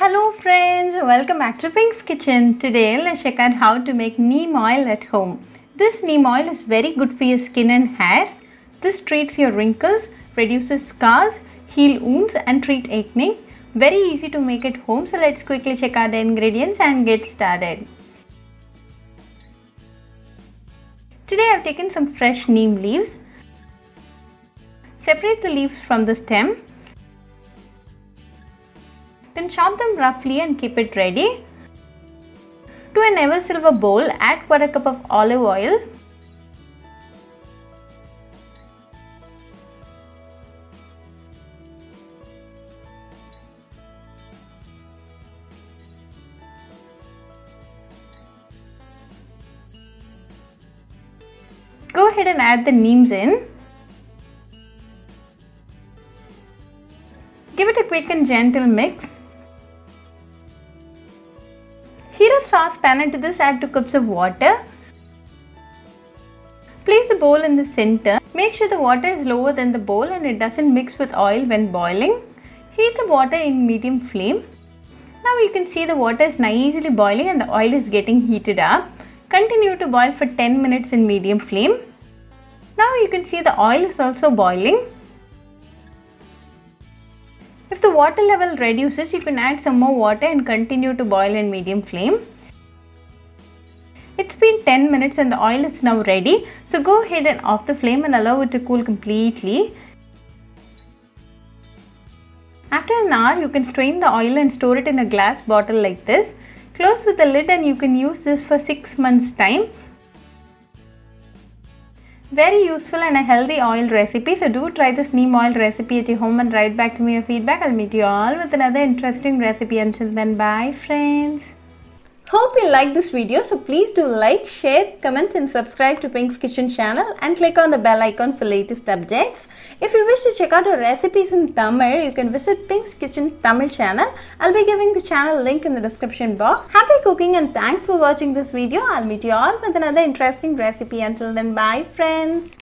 Hello friends, welcome back to Pink's Kitchen. Today let's check out how to make neem oil at home. This neem oil is very good for your skin and hair. This treats your wrinkles, reduces scars, heal wounds and treat acne. Very easy to make at home, so let's quickly check out the ingredients and get started. Today I have taken some fresh neem leaves. Separate the leaves from the stem. Then chop them roughly and keep it ready. To an ever silver bowl, add 1/4 cup of olive oil. Go ahead and add the neems in. Give it a quick and gentle mix. Heat a saucepan and to this add 2 cups of water. Place the bowl in the center. Make sure the water is lower than the bowl and it doesn't mix with oil when boiling. Heat the water in medium flame. Now you can see the water is nicely boiling and the oil is getting heated up. Continue to boil for 10 minutes in medium flame. Now you can see the oil is also boiling. If the water level reduces, you can add some more water and continue to boil in medium flame. It's been 10 minutes and the oil is now ready. So go ahead and off the flame and allow it to cool completely. After an hour, you can strain the oil and store it in a glass bottle like this. Close with the lid and you can use this for 6 months time. Very useful and a healthy oil recipe. So do try this neem oil recipe at your home and write back to me your feedback. I'll meet you all with another interesting recipe. Until then, bye friends. Hope you like this video. So please do like, share, comment and subscribe to Pink's Kitchen channel and click on the bell icon for latest updates. If you wish to check out our recipes in Tamil, you can visit Pink's Kitchen Tamil channel. I'll be giving the channel link in the description box. Happy cooking and thanks for watching this video. I'll meet you all with another interesting recipe. Until then, bye friends.